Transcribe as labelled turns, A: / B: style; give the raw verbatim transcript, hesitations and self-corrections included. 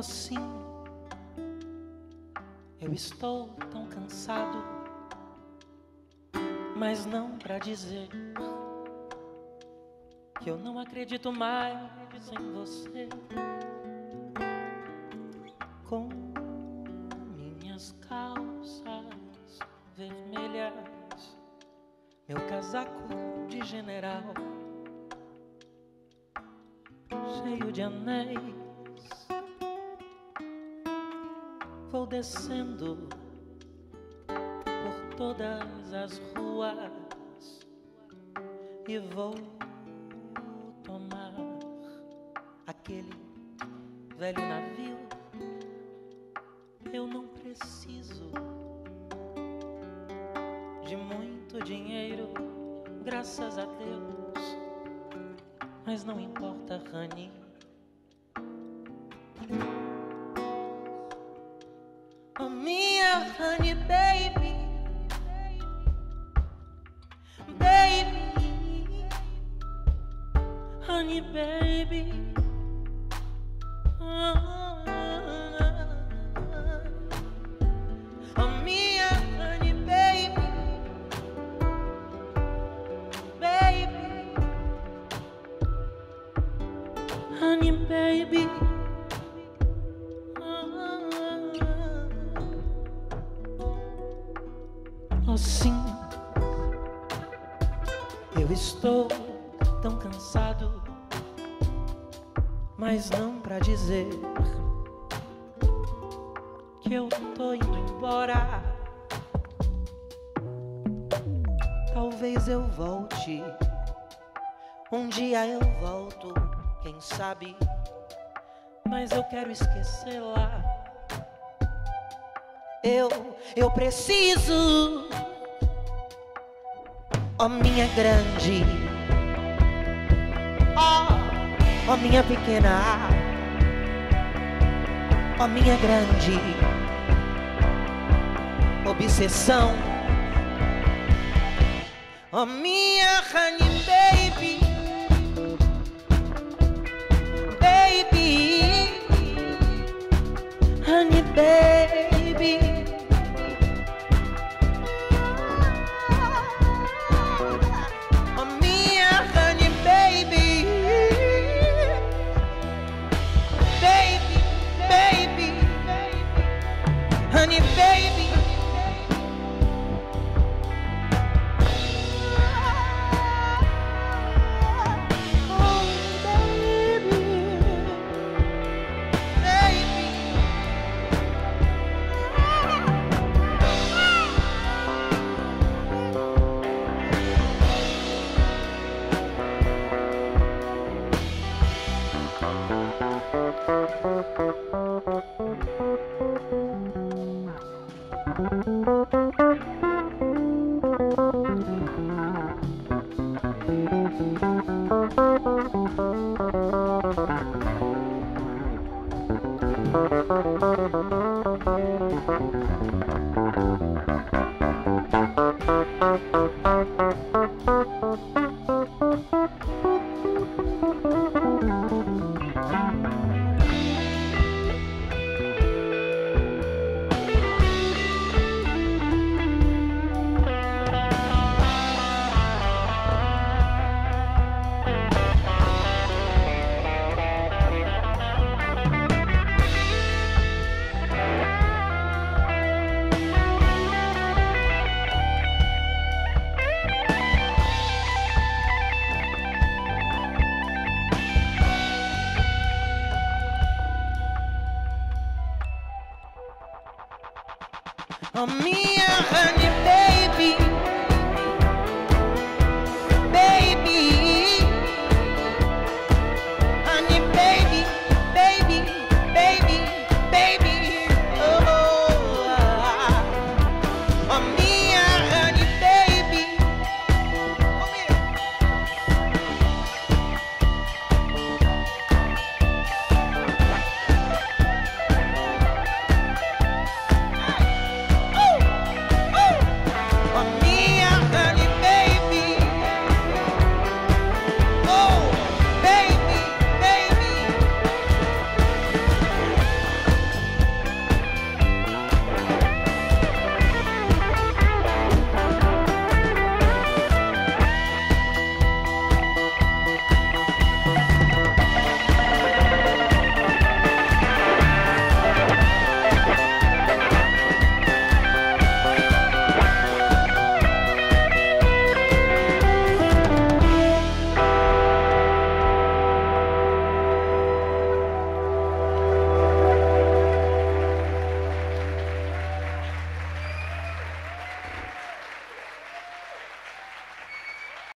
A: Oh sim, eu estou tão cansado, mas não pra dizer que eu não acredito mais em você. Com minhas calças vermelhas, meu casaco de general cheio de anéis, vou descendo por todas as ruas e vou tomar aquele velho navio. Eu não preciso de muito dinheiro, graças a Deus, mas não importa, honey. Oh, minha honey baby, baby, honey baby. Oh, oh, minha honey baby, baby, honey baby. Oh sim, eu estou tão cansado, mas não pra dizer que eu tô indo embora. Talvez eu volte, um dia eu volto, quem sabe, mas eu quero esquecê-la. Eu, eu preciso, ó minha grande, ó, ó minha pequena, ó minha grande obsessão, ó minha honey baby, baby, honey baby. Honey baby, oh baby, baby. Oh, me